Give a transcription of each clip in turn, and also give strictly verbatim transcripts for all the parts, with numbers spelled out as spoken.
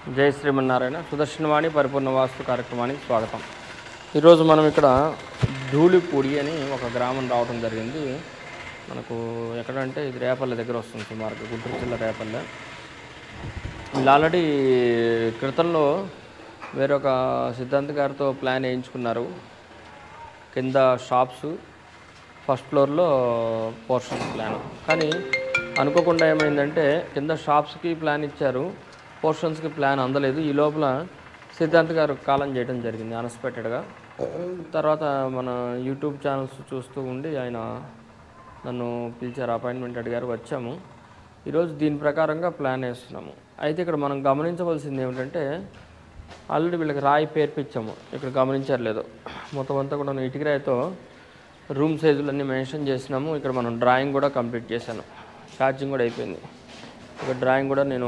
జై శ్రీమన్నారాయణ. సుదర్శనవాణి పరిపూర్ణ వాస్తు కార్యక్రమానికి స్వాగతం. ఈరోజు మనం ఇక్కడ ధూళిపూడి అని ఒక గ్రామం రావడం జరిగింది. మనకు ఎక్కడంటే ఇది రేపల్లె దగ్గర వస్తుంది, సుమారుగా గుంటూరు జిల్లా రేపల్లె. వీళ్ళు ఆల్రెడీ క్రితంలో వేరొక సిద్ధాంత్ గారితో ప్లాన్ వేయించుకున్నారు. కింద షాప్స్, ఫస్ట్ ఫ్లోర్లో పోర్షన్ ప్లాన్. కానీ అనుకోకుండా ఏమైందంటే కింద షాప్స్కి ప్లాన్ ఇచ్చారు, పోర్షన్స్కి ప్లాన్ అందలేదు. ఈ లోపల సిద్ధాంత్ గారు కాలం చేయడం జరిగింది అన్ఎక్స్పెక్టెడ్గా. తర్వాత మన యూట్యూబ్ ఛానల్స్ చూస్తూ ఉండి ఆయన నన్ను పిలిచారు, అపాయింట్మెంట్ అడిగారు, వచ్చాము. ఈరోజు దీని ప్రకారంగా ప్లాన్ వేస్తున్నాము. అయితే ఇక్కడ మనం గమనించవలసింది ఏమిటంటే ఆల్రెడీ వీళ్ళకి రాయి పేర్పించాము. ఇక్కడ గమనించారు లేదో, మొత్తం అంతా కూడా ఇటుక రాయితో రూమ్ సైజులన్నీ మెన్షన్ చేసినాము. ఇక్కడ మనం డ్రాయింగ్ కూడా కంప్లీట్ చేశాను, ఛార్జింగ్ కూడా అయిపోయింది. ఇక్కడ డ్రాయింగ్ కూడా నేను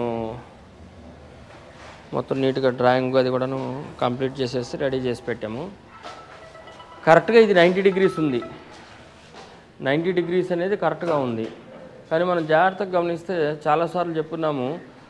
మొత్తం నీట్గా డ్రాయింగ్ అది కూడాను కంప్లీట్ చేసేసి రెడీ చేసి పెట్టాము. కరెక్ట్గా ఇది నైంటీ డిగ్రీస్ ఉంది. నైంటీ డిగ్రీస్ అనేది కరెక్ట్గా ఉంది. కానీ మనం జాగ్రత్తగా గమనిస్తే చాలాసార్లు చెప్పున్నాము,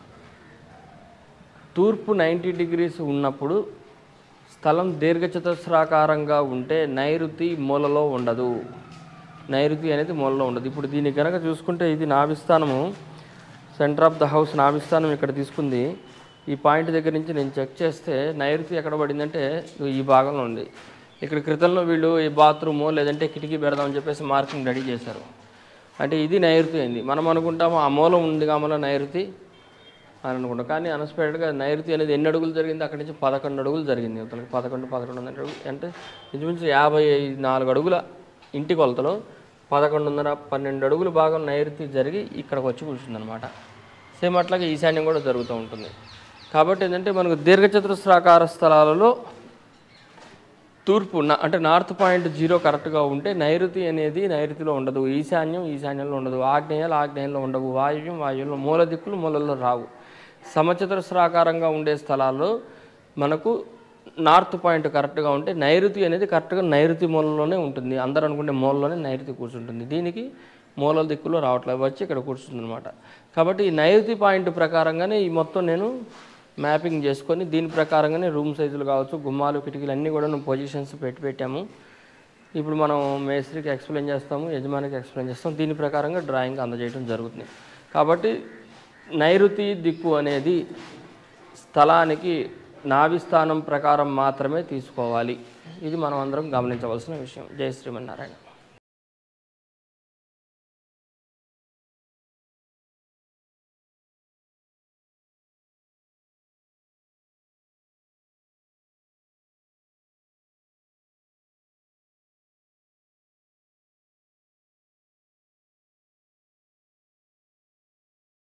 తూర్పు నైంటీ డిగ్రీస్ ఉన్నప్పుడు స్థలం దీర్ఘచతుస్రాకారంగా ఉంటే నైరుతి మూలలో ఉండదు. నైరుతి అనేది మూలలో ఉండదు. ఇప్పుడు దీన్ని కనుక చూసుకుంటే ఇది నాభిస్థానము, సెంటర్ ఆఫ్ ద హౌస్ నాభిస్థానం ఇక్కడ తీసుకుంది. ఈ పాయింట్ దగ్గర నుంచి నేను చెక్ చేస్తే నైరుతి ఎక్కడ పడిందంటే ఈ భాగంలో ఉంది. ఇక్కడ క్రితంలో వీళ్ళు ఈ బాత్రూము లేదంటే కిటికీ పెడదామని చెప్పేసి మార్కింగ్ రెడీ చేశారు. అంటే ఇది నైరుతి అయింది. మనం అనుకుంటాము ఆ మూలం ఉంది కామలో నైరుతి అని అనుకుంటాం. కానీ అన్ఎక్స్పెక్టెడ్గా నైరుతి అనేది ఎన్ని అడుగులు జరిగింది, అక్కడి నుంచి పదకొండు అడుగులు జరిగింది. ఇతనికి పదకొండు పదకొండు వందల అడుగులు అంటే ఇంచుమించు యాభై నాలుగు అడుగుల ఇంటి కొలతలో పదకొండున్నర పన్నెండు అడుగుల భాగం నైరుతి జరిగి ఇక్కడికి వచ్చి కూర్చుందనమాట. సేమ్ అట్లాగే ఈశాన్యం కూడా జరుగుతూ ఉంటుంది. కాబట్టి ఏంటంటే మనకు దీర్ఘచతురస్రాకార స్థలాలలో తూర్పు అంటే నార్త్ పాయింట్ జీరో కరెక్ట్గా ఉంటే నైరుతి అనేది నైరుతిలో ఉండదు, ఈశాన్యం ఈశాన్యంలో ఉండదు, ఆగ్నేయాలు ఆగ్నేయంలో ఉండవు, వాయువ్యం వాయువ్యంలో, మూల దిక్కులు మూలల్లో రావు. సమచతురస్రాకారంగా ఉండే స్థలాల్లో మనకు నార్త్ పాయింట్ కరెక్ట్గా ఉంటే నైరుతి అనేది కరెక్ట్గా నైరుతి మూలలోనే ఉంటుంది. అందరూ అనుకుంటే మూలలోనే నైరుతి కూర్చుంటుంది. దీనికి మూల దిక్కులో రావట్లేదు, వచ్చి ఇక్కడ కూర్చుంది అనమాట. కాబట్టి ఈ నైరుతి పాయింట్ ప్రకారంగానే ఈ మొత్తం నేను మ్యాపింగ్ చేసుకొని దీని ప్రకారంగానే రూమ్ సైజులు కావచ్చు, గుమ్మాలు, కిటికీలు అన్నీ కూడా పొజిషన్స్ పెట్టి పెట్టాము. ఇప్పుడు మనం మేస్త్రికి ఎక్స్ప్లెయిన్ చేస్తాము, యజమానికి ఎక్స్ప్లెయిన్ చేస్తాం. దీని ప్రకారంగా డ్రాయింగ్ అందజేయడం జరుగుతుంది. కాబట్టి నైరుతి దిక్కు అనేది స్థలానికి నాభిస్థానం ప్రకారం మాత్రమే తీసుకోవాలి. ఇది మనం అందరం గమనించవలసిన విషయం. జై శ్రీమన్నారాయణ.